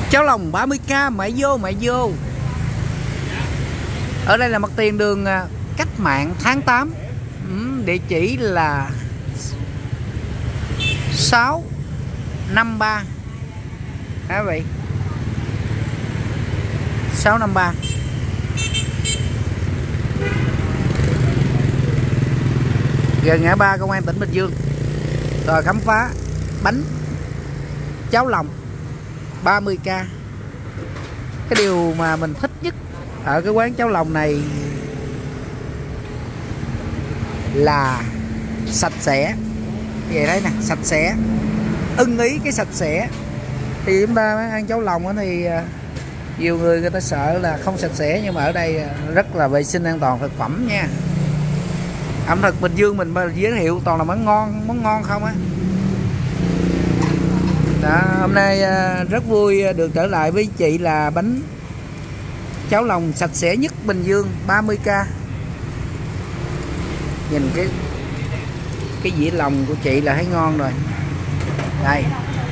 Cháo lòng 30k, mẹ vô. Ở đây là mặt tiền đường Cách Mạng tháng 8. Địa chỉ là 653 hả vậy? 653. Gần ngã ba Công an tỉnh Bình Dương. Rồi khám phá bánh cháo lòng 30k. Cái điều mà mình thích nhất ở cái quán cháo lòng này là sạch sẽ. Vậy đấy nè, sạch sẽ, ưng ý cái sạch sẽ. Thì chúng ta ăn cháo lòng thì nhiều người ta sợ là không sạch sẽ, nhưng mà ở đây rất là vệ sinh an toàn thực phẩm nha. Ẩm thực Bình Dương mình giới thiệu toàn là món ngon không á. Đó, hôm nay rất vui được trở lại với chị là bánh cháo lòng sạch sẽ nhất Bình Dương 30k. Nhìn cái dĩa lòng của chị là thấy ngon rồi. Đây.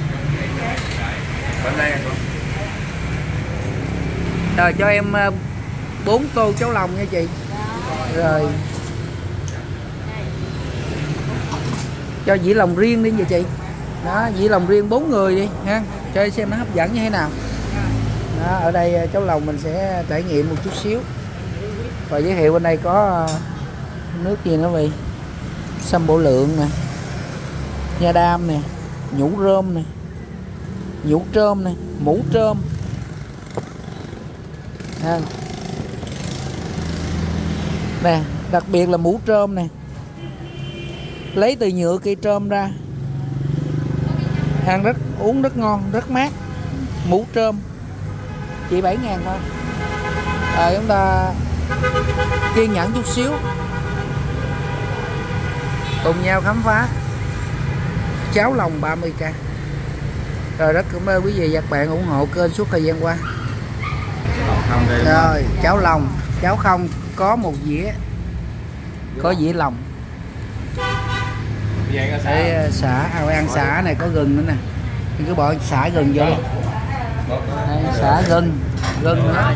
Rồi cho em 4 tô cháo lòng nha chị. Rồi cho dĩa lòng riêng đi vậy chị. Đó, dĩa lòng riêng 4 người đi ha, cho xem nó hấp dẫn như thế nào. Đó, ở đây cháo lòng mình sẽ trải nghiệm một chút xíu. Và giới thiệu bên đây có nước gì nữa vậy? Sâm bổ lượng nè, nha đam nè, nhũ rơm nè, nhũ trơm nè, mũ trơm. Nè, đặc biệt là mũ trơm nè, lấy từ nhựa cây trơm ra, ăn uống rất ngon, rất mát. Mũ trơm chỉ 7.000 thôi. Chúng ta kiên nhẫn chút xíu, cùng nhau khám phá cháo lòng 30k. Rồi rất cảm ơn quý vị và các bạn ủng hộ kênh suốt thời gian qua. Rồi cháo lòng, cháo không có một dĩa, có dĩa lòng. Để xả, ăn xả này có gừng nữa nè, cứ bỏ xả gừng vô đi. Đây, xả gừng nữa,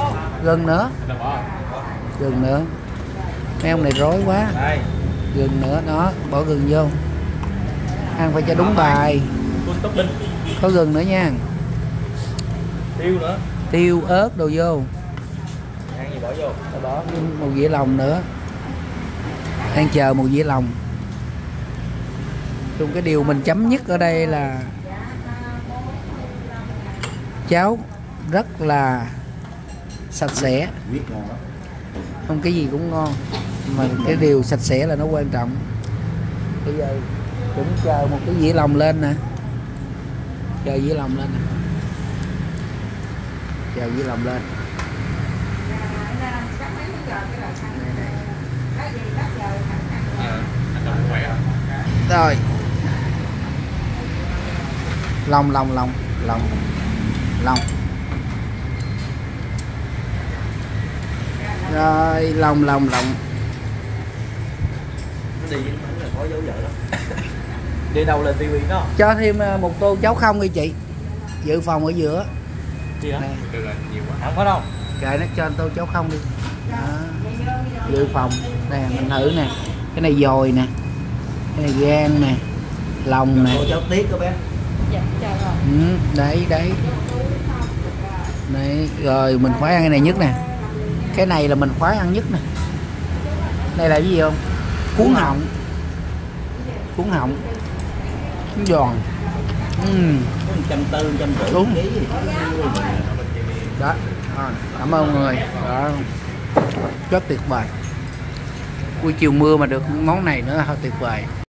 gừng nữa. Mấy ông này rối quá. Gừng nữa, đó, bỏ gừng vô. Ăn phải cho đúng bài. Có gừng nữa nha. Tiêu nữa. Tiêu, ớt đồ vô. Ăn gì bỏ vô? Bỏ một dĩa lòng nữa. Đang chờ một dĩa lòng. Chung cái điều mình chấm nhất ở đây là cháo rất là sạch sẽ. Không cái gì cũng ngon, mà cái điều sạch sẽ là nó quan trọng. Bây giờ cũng chờ một cái dĩa lòng lên nè. Chờ dĩa lòng lên nè. Chờ dĩa lòng lên. Rồi. Lòng. Rồi, lòng. Đi đâu lên tivi đó. Cho thêm một tô cháo không đi chị. Dự phòng ở giữa. Gì hả? Không có đâu. Kệ nó cho anh tô cháo không đi. Đó. Dự phòng. Nè, mình thử nè. Cái này dồi nè. Cái này gan nè. Lòng nè. Tô cháo tiết đó bé. Dạ, chào rồi. Đấy. Đấy, rồi mình khoái ăn cái này nhất nè. Cái này là mình khoái ăn nhất nè. Đây là cái gì không? Cuốn họng. Giòn. 140, 150 đúng. kg. Đó. Cảm ơn mọi người. Đó. Rất tuyệt vời. Buổi chiều mưa mà được món này nữa, hơi tuyệt vời.